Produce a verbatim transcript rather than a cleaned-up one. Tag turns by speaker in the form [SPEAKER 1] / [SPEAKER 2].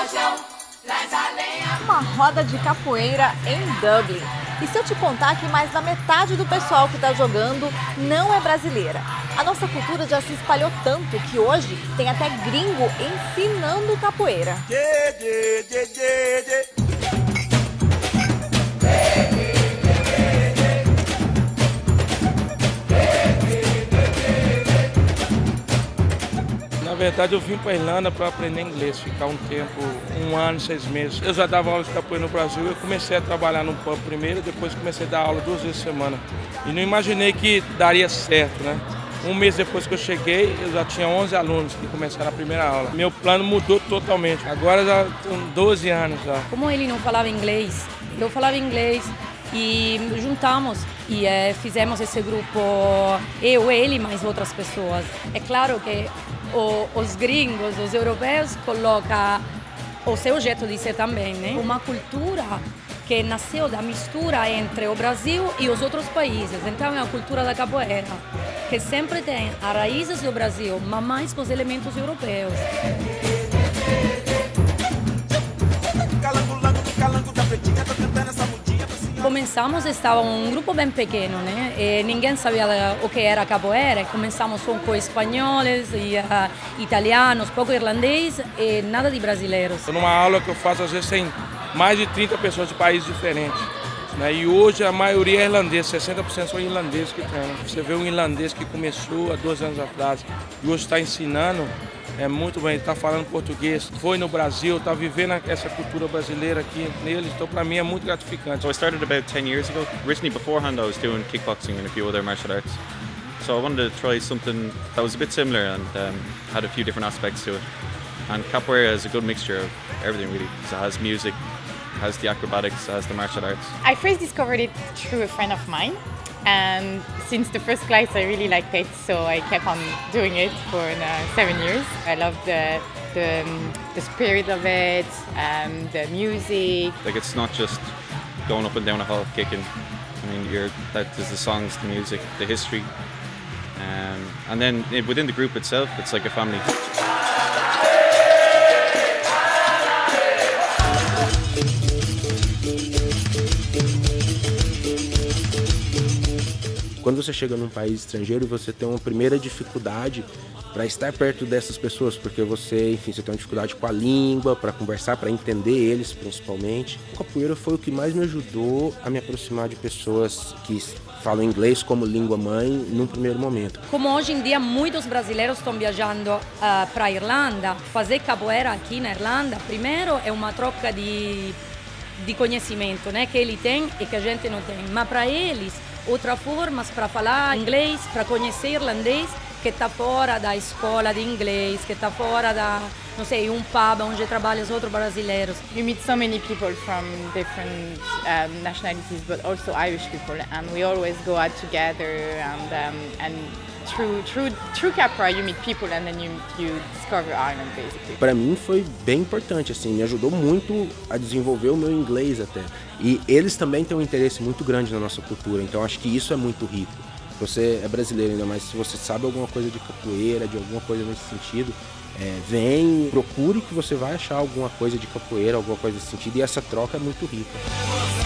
[SPEAKER 1] Uma roda de capoeira em Dublin. E se eu te contar que mais da metade do pessoal que está jogando não é brasileira? A nossa cultura já se espalhou tanto que hoje tem até gringo ensinando capoeira.
[SPEAKER 2] Na verdade, eu vim para a Irlanda para aprender inglês, ficar um tempo, um ano, seis meses. Eu já dava aula de capoeira no Brasil, eu comecei a trabalhar no pub primeiro, depois comecei a dar aula duas vezes por semana. E não imaginei que daria certo, né? Um mês depois que eu cheguei, eu já tinha onze alunos que começaram a primeira aula. Meu plano mudou totalmente, agora já com doze anos já.
[SPEAKER 3] Como ele não falava inglês, eu falava inglês e juntamos e é, fizemos esse grupo, eu, ele, mais outras pessoas. É claro que o, os gringos, os europeus, colocam o seu jeito de ser também, né? Uma cultura que nasceu da mistura entre o Brasil e os outros países. Então é a cultura da capoeira, que sempre tem as raízes do Brasil, mas mais com os elementos europeus. Começamos, estava um grupo bem pequeno, né? E ninguém sabia o que era capoeira. Começamos com espanhóis, e, uh, italianos, pouco irlandês e nada de brasileiros.
[SPEAKER 2] Numa aula que eu faço, às vezes tem mais de trinta pessoas de países diferentes, né? E hoje a maioria é irlandês, sessenta por cento são irlandeses que treinam. Você vê um irlandês que começou há dois anos atrás e hoje está ensinando, é muito bem, ele está falando português, foi no Brasil, está vivendo essa cultura brasileira aqui nele, então para mim é muito gratificante.
[SPEAKER 4] So I started about ten years ago. Originally beforehand I was doing kickboxing and a few other martial arts. So I wanted to try something that was a bit similar and um, had a few different aspects to it. And capoeira is a good mixture of everything really, because it has music, has the acrobatics, has the martial arts.
[SPEAKER 5] I first discovered it through a friend of mine, and since the first class I really liked it, so I kept on doing it for uh, seven years. I love the the, um, the spirit of it, um, the music.
[SPEAKER 4] Like it's not just going up and down a hall kicking. I mean, you're that there's the songs, the music, the history, um, and then within the group itself, it's like a family.
[SPEAKER 6] Quando você chega num país estrangeiro, você tem uma primeira dificuldade para estar perto dessas pessoas, porque você, enfim, você tem uma dificuldade com a língua, para conversar, para entender eles, principalmente. A capoeira foi o que mais me ajudou a me aproximar de pessoas que falam inglês como língua mãe num primeiro momento.
[SPEAKER 3] Como hoje em dia muitos brasileiros estão viajando uh, para a Irlanda, fazer capoeira aqui na Irlanda, primeiro é uma troca de, de conhecimento, né, que ele tem e que a gente não tem, mas para eles outras formas para falar inglês, para conhecer irlandês, que está fora da escola de inglês, que está fora da, não sei, um pub onde trabalham os outros brasileiros.
[SPEAKER 5] You meet so many people from different um, nationalities, but also Irish people, and we always go out together, and um, and through through through capoeira you meet people, and then you you discover Ireland basically.
[SPEAKER 6] Para mim foi bem importante, assim, me ajudou muito a desenvolver o meu inglês até. E eles também têm um interesse muito grande na nossa cultura, então acho que isso é muito rico. Você é brasileiro ainda, mas se você sabe alguma coisa de capoeira, de alguma coisa nesse sentido, é, vem, procure que você vai achar alguma coisa de capoeira, alguma coisa nesse sentido, e essa troca é muito rica.